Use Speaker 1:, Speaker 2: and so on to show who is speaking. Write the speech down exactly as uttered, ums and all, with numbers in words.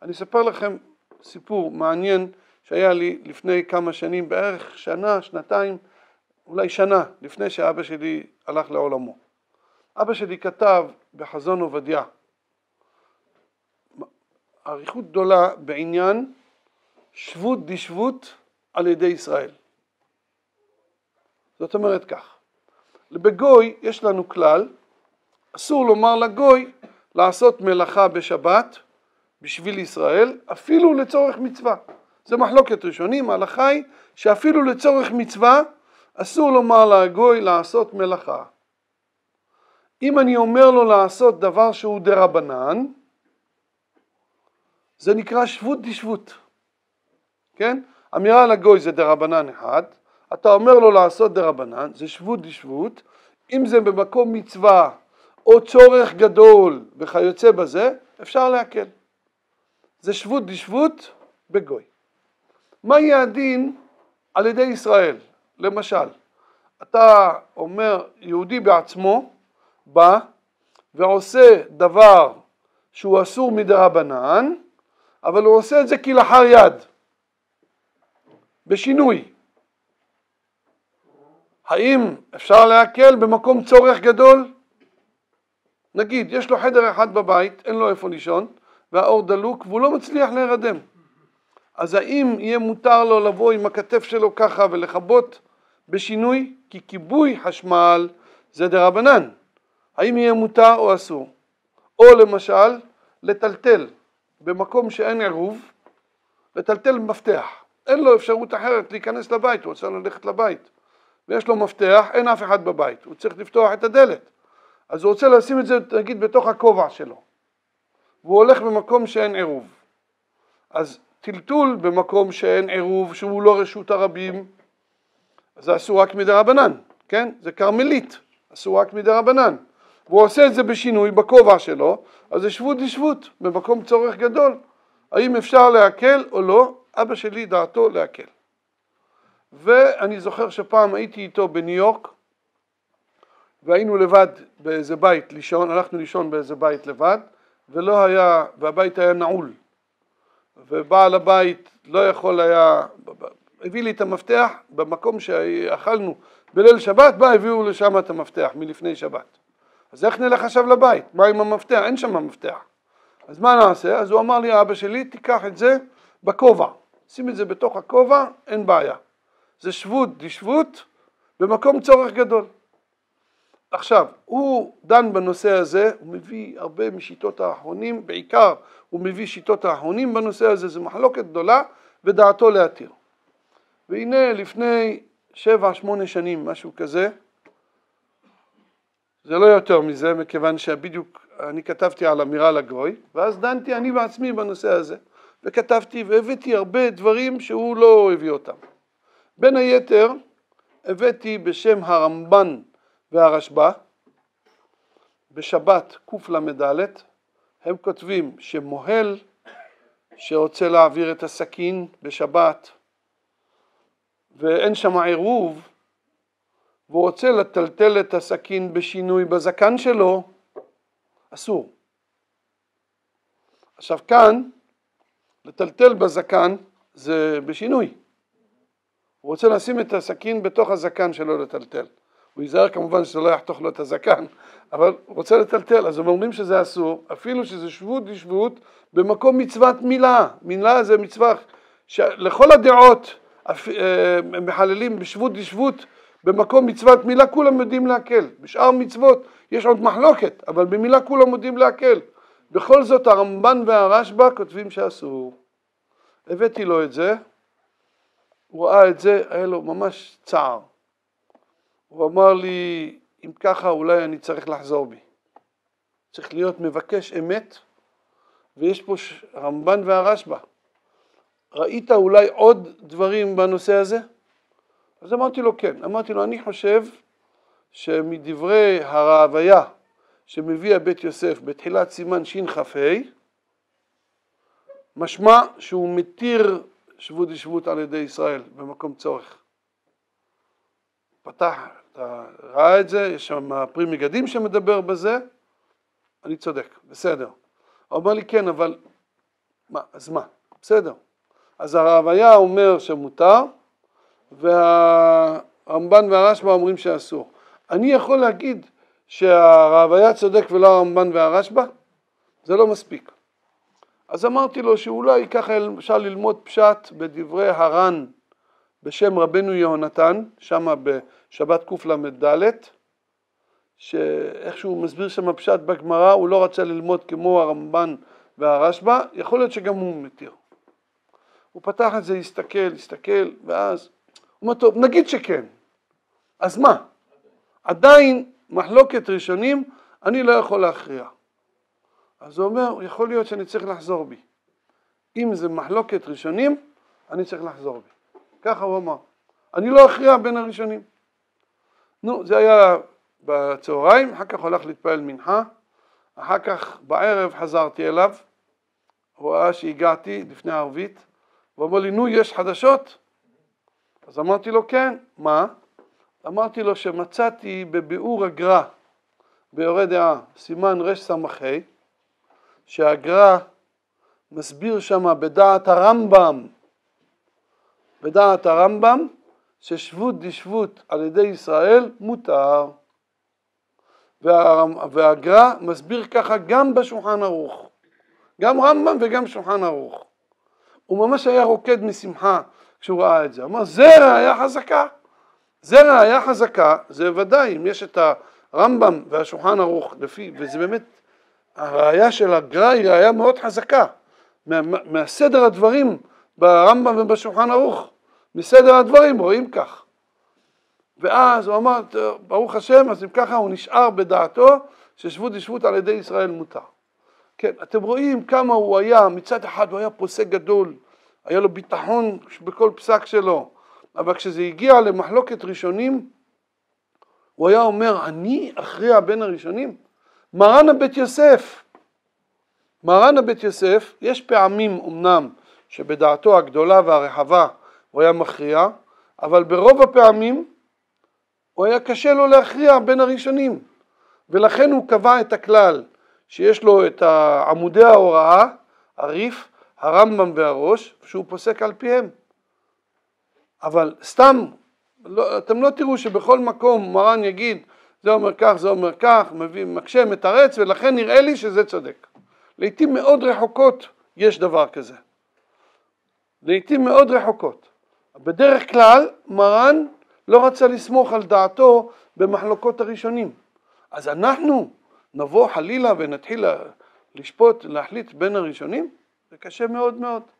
Speaker 1: אני אספר לכם סיפור מעניין שהיה לי לפני כמה שנים, בערך שנה, שנתיים, אולי שנה, לפני שאבא שלי הלך לעולמו. אבא שלי כתב בחזון עובדיה, אריכות גדולה בעניין שבות דשבות על ידי ישראל. זאת אומרת כך, בגוי יש לנו כלל, אסור לומר לגוי לעשות מלאכה בשבת בשביל ישראל, אפילו לצורך מצווה. זה מחלוקת ראשונים, ההלכה היא שאפילו לצורך מצווה אסור לומר לגוי לעשות מלאכה. אם אני אומר לו לעשות דבר שהוא דרבנן, זה נקרא שבות דשבות. כן? אמירה לגוי זה דרבנן אחד, אתה אומר לו לעשות דרבנן, זה שבות דשבות, אם זה במקום מצווה או צורך גדול וכיוצא בזה, אפשר להקל. זה שבות דשבות בגוי. מה יהיה הדין על ידי ישראל? למשל, אתה אומר, יהודי בעצמו בא ועושה דבר שהוא אסור מדרבנן, אבל הוא עושה את זה כלאחר יד, בשינוי. האם אפשר להקל במקום צורך גדול? נגיד, יש לו חדר אחד בבית, אין לו איפה לישון, והאור דלוק, והוא לא מצליח להירדם. אז האם יהיה מותר לו לבוא עם הכתף שלו ככה ולחבות בשינוי? כי כיבוי חשמל זה דרבנן. האם יהיה מותר או אסור? או למשל, לטלטל במקום שאין עירוב, לטלטל מפתח. אין לו אפשרות אחרת להיכנס לבית, הוא רוצה ללכת לבית. ויש לו מפתח, אין אף אחד בבית, הוא צריך לפתוח את הדלת. אז הוא רוצה לשים את זה, נגיד, בתוך הכובע שלו. והוא הולך במקום שאין עירוב. אז טלטול במקום שאין עירוב, שהוא לא רשות הרבים, אז זה אסור רק מדרבנן, כן? זה קרמלית, אסור רק מדרבנן. והוא עושה את זה בשינוי בכובע שלו, אז זה שבות דשבות, במקום צורך גדול. האם אפשר להקל או לא? אבא שלי דעתו להקל. ואני זוכר שפעם הייתי איתו בניו יורק, והיינו לבד באיזה בית לישון, הלכנו לישון באיזה בית לבד, ולא היה, והבית היה נעול. ובעל הבית לא יכול היה, הביא לי את המפתח, במקום שאכלנו בליל שבת, בא הביאו לשם את המפתח מלפני שבת. אז איך נלך עכשיו לבית? מה עם המפתח? אין שם המפתח. אז מה נעשה? אז הוא אמר לי, אבא שלי, תיקח את זה בכובע. שים את זה בתוך הכובע, אין בעיה. זה שבות דשבות במקום צורך גדול. עכשיו, הוא דן בנושא הזה, הוא מביא הרבה משיטות האחרונים, בעיקר הוא מביא שיטות האחרונים בנושא הזה, זה מחלוקת גדולה ודעתו להתיר. והנה לפני שבע, שמונה שנים, משהו כזה, זה לא יותר מזה, מכיוון שבדיוק אני כתבתי על אמירה לגוי, ואז דנתי אני בעצמי בנושא הזה, וכתבתי והבאתי הרבה דברים שהוא לא הביא אותם. בין היתר, הבאתי בשם הרמב"ן והרשב"א, בשבת קל"ד, הם כותבים שמוהל שרוצה להעביר את הסכין בשבת, ואין שם עירוב, והוא רוצה לטלטל את הסכין בשינוי בזקן שלו, אסור. עכשיו כאן, לטלטל בזקן זה בשינוי. הוא רוצה לשים את הסכין בתוך הזקן שלו לטלטל. הוא ייזהר כמובן שזה לא יחתוך לו את הזקן, אבל הוא רוצה לטלטל, אז הם אומרים שזה אסור, אפילו שזה שבות דשבות במקום מצוות מילה. מילה זה מצווה שלכל הדעות מחללים בשבות דשבות במקום מצוות מילה, כולם יודעים להקל. בשאר מצוות יש עוד מחלוקת, אבל במילה כולם יודעים להקל. בכל זאת הרמב"ן והרשב"א כותבים שאסור. הבאתי לו את זה, הוא ראה את זה, היה לו ממש צער. הוא אמר לי, אם ככה אולי אני צריך לחזור בי. צריך להיות מבקש אמת, ויש פה רמב"ן והרשב"א. ראית אולי עוד דברים בנושא הזה? אז אמרתי לו כן, אמרתי לו אני חושב שמדברי הרעביה שמביא בית יוסף בתחילת סימן שכ"ה, משמע שהוא מתיר שבות דשבות על ידי ישראל במקום צורך. פתח, אתה ראה את זה, יש שם פרי מגדים שמדבר בזה, אני צודק, בסדר. הוא אמר לי כן, אבל מה, אז מה? בסדר. אז הרעביה אומר שמותר, והרמב"ן והרשב"א אומרים שאסור. אני יכול להגיד שהרעביה צודק ולא הרמב"ן והרשב"א? זה לא מספיק. אז אמרתי לו שאולי ככה אפשר ללמוד פשט בדברי הר"ן בשם רבנו יהונתן, שם בשבת קל"ד, שאיכשהו מסביר שם פשט בגמרא, הוא לא רצה ללמוד כמו הרמב"ן והרשב"א, יכול להיות שגם הוא מתיר. הוא פתח את זה, הסתכל, הסתכל, ואז הוא אומר, טוב, נגיד שכן. אז מה? עדיין מחלוקת ראשונים, אני לא יכול להכריע. אז הוא אומר, יכול להיות שאני צריך לחזור בי. אם זה מחלוקת ראשונים, אני צריך לחזור בי. ככה הוא אמר. אני לא אכריע בין הראשונים. נו, זה היה בצהריים, אחר כך הולך להתפעל מנחה, אחר כך בערב חזרתי אליו, הוא ראה שהגעתי לפני הערבית, הוא אמר לי, נו, יש חדשות? אז אמרתי לו, כן, מה? אמרתי לו שמצאתי בביאור הגר"א, ביורה דעה, סימן רש סמכי, שהגר"א מסביר שם בדעת הרמב"ם, בדעת הרמב"ם, ששבות דשבות על ידי ישראל מותר. והגר"א מסביר ככה גם בשולחן ערוך, גם רמב"ם וגם שולחן ערוך. הוא ממש היה רוקד משמחה כשהוא ראה את זה. הוא אמר, זה ראיה חזקה. זה ראיה חזקה, זה ודאי, אם יש את הרמב"ם והשולחן ערוך, לפי, וזה באמת, הראיה של הגר"א היא ראיה מאוד חזקה, מה, מהסדר הדברים ברמב"ם ובשולחן ערוך, מסדר הדברים רואים כך. ואז הוא אמר, ברוך השם, אז אם ככה הוא נשאר בדעתו, ששבות דשבות על ידי ישראל מותר. כן, אתם רואים כמה הוא היה, מצד אחד הוא היה פוסק גדול, היה לו ביטחון בכל פסק שלו, אבל כשזה הגיע למחלוקת ראשונים, הוא היה אומר, אני אכריע בין הראשונים? מרן הבית יוסף, מרן הבית יוסף, יש פעמים אמנם שבדעתו הגדולה והרחבה הוא היה מכריע, אבל ברוב הפעמים הוא היה קשה לו להכריע בין הראשונים, ולכן הוא קבע את הכלל, שיש לו את עמודי ההוראה, הריף, הרמב"ם והראש, שהוא פוסק על פיהם. אבל סתם, לא, אתם לא תראו שבכל מקום מרן יגיד, זה אומר כך, זה אומר כך, מביא, מקשה, מתרץ, ולכן נראה לי שזה צודק. לעתים מאוד רחוקות יש דבר כזה. לעתים מאוד רחוקות. בדרך כלל מרן לא רצה לסמוך על דעתו במחלוקות הראשונים. אז אנחנו נבוא חלילה ונתחיל לשפוט, להחליט בין הראשונים, זה קשה מאוד מאוד.